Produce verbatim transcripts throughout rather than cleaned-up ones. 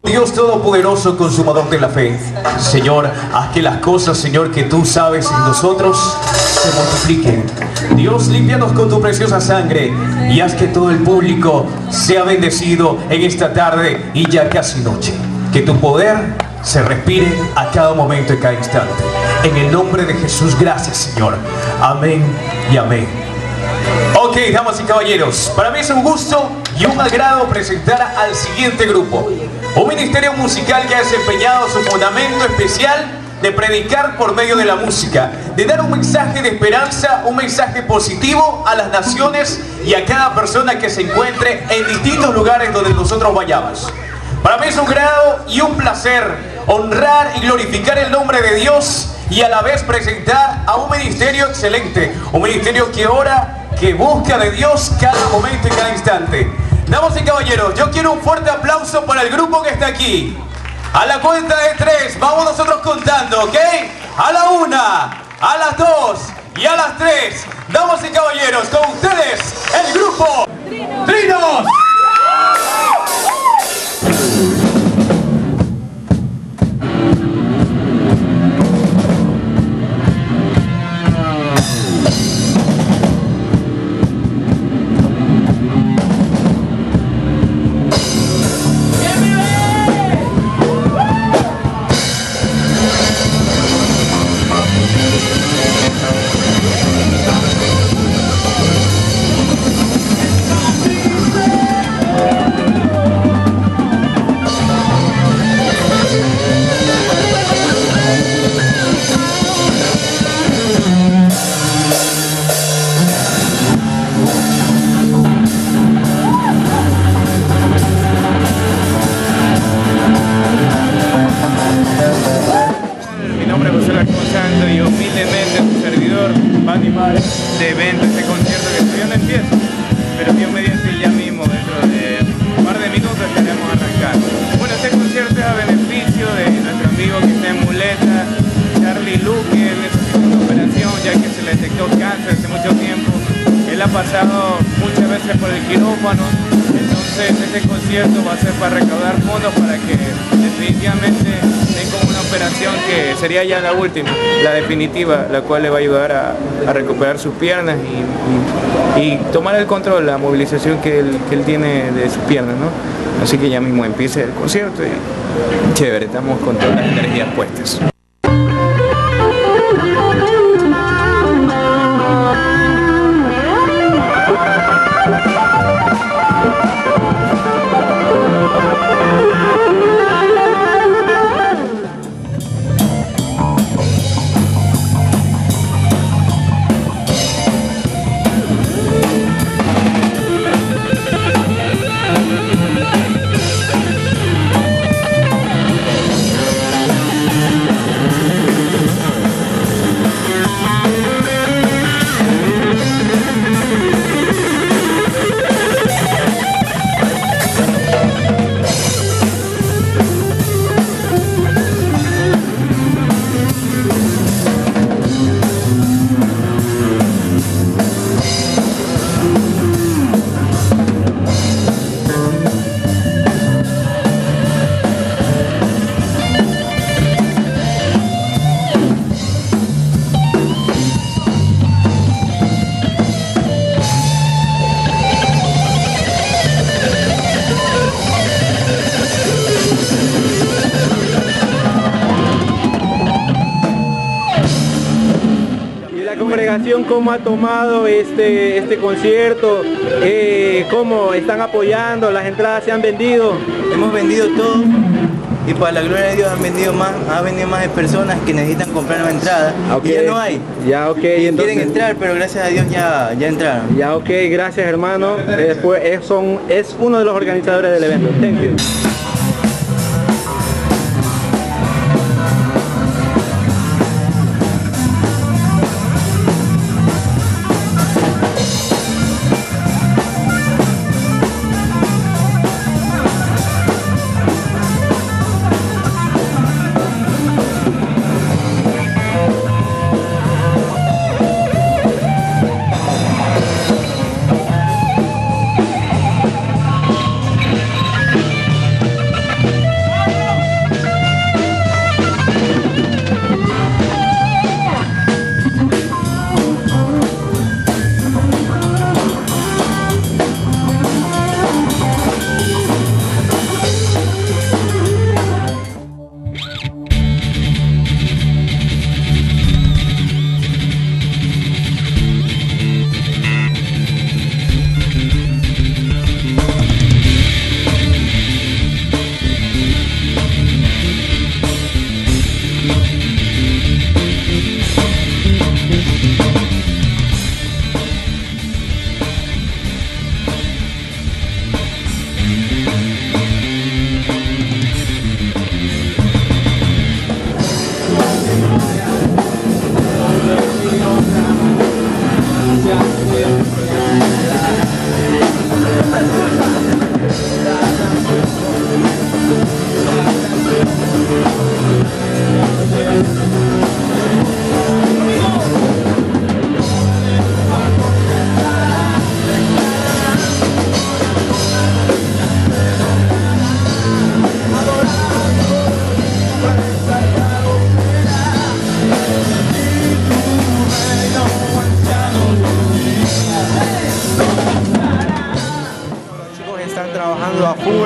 Dios Todopoderoso, consumador de la fe, Señor, haz que las cosas, Señor, que tú sabes en nosotros se multipliquen. Dios, límpianos con tu preciosa sangre y haz que todo el público sea bendecido en esta tarde y ya casi noche. Que tu poder se respire a cada momento y cada instante. En el nombre de Jesús, gracias, Señor. Amén y amén. Ok, damas y caballeros, para mí es un gusto y un agrado presentar al siguiente grupo. Un ministerio musical que ha desempeñado su fundamento especial de predicar por medio de la música, de dar un mensaje de esperanza, un mensaje positivo a las naciones y a cada persona que se encuentre en distintos lugares donde nosotros vayamos. Para mí es un grado y un placer honrar y glorificar el nombre de Dios y a la vez presentar a un ministerio excelente, un ministerio que ora, que busca de Dios cada momento y cada instante. Damas y caballeros, yo quiero un fuerte aplauso para el grupo que está aquí. A la cuenta de tres, vamos nosotros contando, ¿ok? A la una, a las dos y a las tres. Damas y caballeros, con ustedes, el grupo Trinos. De evento, este concierto que todavía no empiezo, pero Dios mediante ya mismo, dentro de un par de minutos estaremos arrancando. Bueno, este concierto es a beneficio de nuestro amigo que está en muleta, Charlie Luque. Él necesita una operación ya que se le detectó cáncer hace mucho tiempo. Él ha pasado muchas veces por el quirófano, entonces este concierto va a ser para recaudar fondos para que definitivamente tenga una operación que sería ya la última, la definitiva, la cual le va a ayudar a, a recuperar sus piernas y, y, y tomar el control, la movilización que él, que él tiene de sus piernas, ¿no? Así que ya mismo empiece el concierto y chévere, estamos con todas las energías puestas. ¿Cómo ha tomado este, este concierto? Eh, ¿Cómo están apoyando? ¿Las entradas se han vendido? Hemos vendido todo y para la gloria de Dios han vendido más, han venido más de personas que necesitan comprar una entrada. Okay. Y ya no hay. Ya, ok. Entonces, quieren entrar, pero gracias a Dios ya, ya entraron. Ya, ok. Gracias, hermano. Eh, pues, es, son, es uno de los organizadores del evento. Thank you.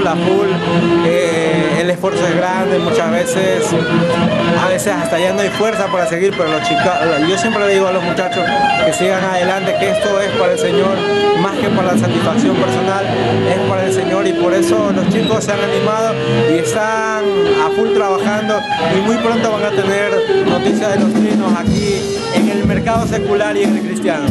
full, a full. Eh, el esfuerzo es grande, muchas veces, a veces hasta ya no hay fuerza para seguir, pero los chicos, yo siempre le digo a los muchachos que sigan adelante, que esto es para el Señor, más que para la satisfacción personal, es para el Señor, y por eso los chicos se han animado y están a full trabajando, y muy pronto van a tener noticias de los chinos aquí en el mercado secular y en el cristiano.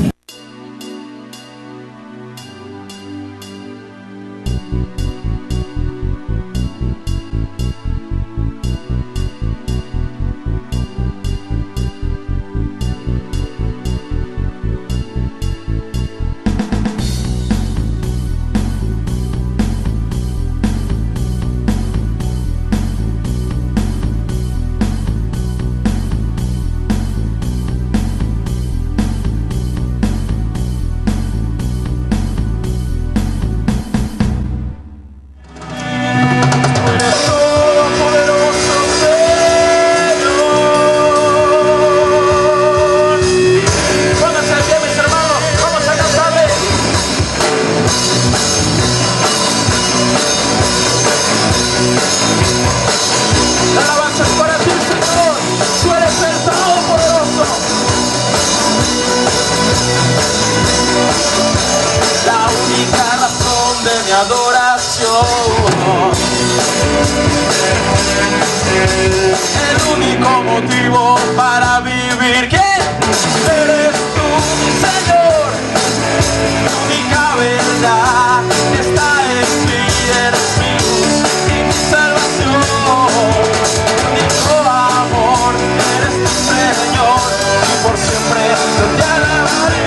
El único motivo para vivir, que eres tú, Señor. Tu única verdad está en ti, eres mi luz y mi salvación. Tu único amor, eres tu Señor, y por siempre yo te alabaré.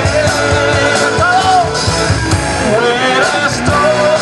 Eres tú.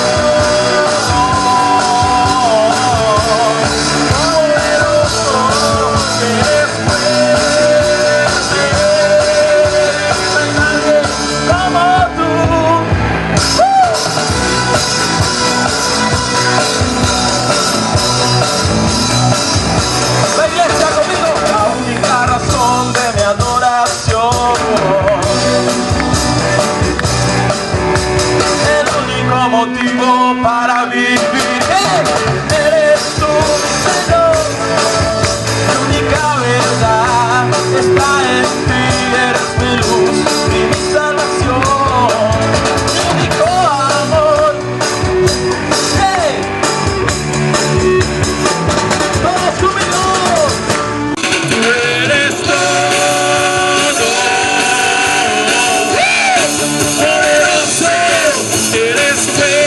Motivo para vivir, eres tú, Señor. Tu única verdad está en ti, eres mi luz y mi salvación. Tu único amor, hey. Todos conmigo. Tú eres todo, poderoso, eres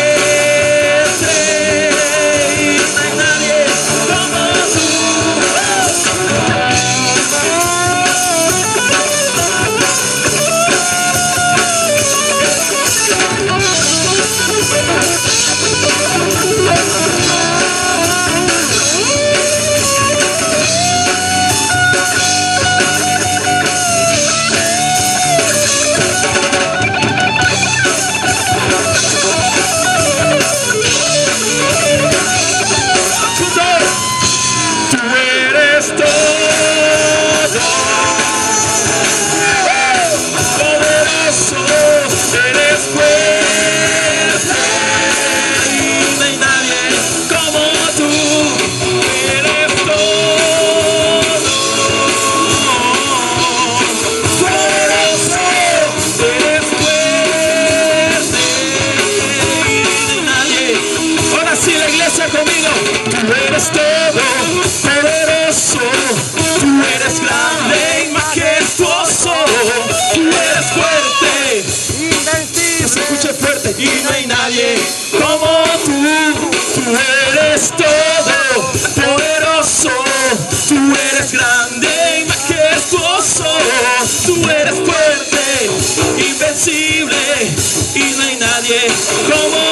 y no hay nadie como tú. Tú eres todo, poderoso. Tú eres grande y majestuoso. Tú eres fuerte, invencible, y no hay nadie como